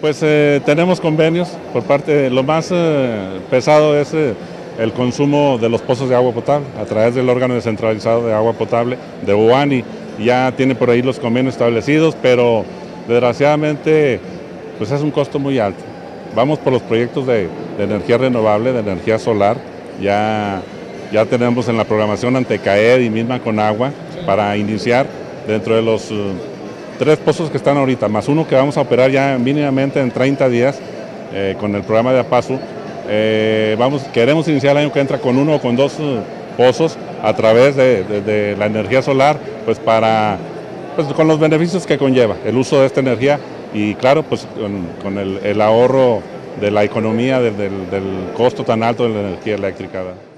Pues tenemos convenios por parte de lo más pesado es el consumo de los pozos de agua potable a través del órgano descentralizado de agua potable de UANI. Ya tiene por ahí los convenios establecidos, pero desgraciadamente pues es un costo muy alto. Vamos por los proyectos de energía renovable, de energía solar. Ya tenemos en la programación Antecaed y misma con agua para iniciar dentro de los 3 pozos que están ahorita, más uno que vamos a operar ya mínimamente en 30 días con el programa de APASU. Queremos iniciar el año que entra con 1 o con 2 pozos a través de la energía solar, pues con los beneficios que conlleva el uso de esta energía y claro, pues con el ahorro de la economía del costo tan alto de la energía eléctrica.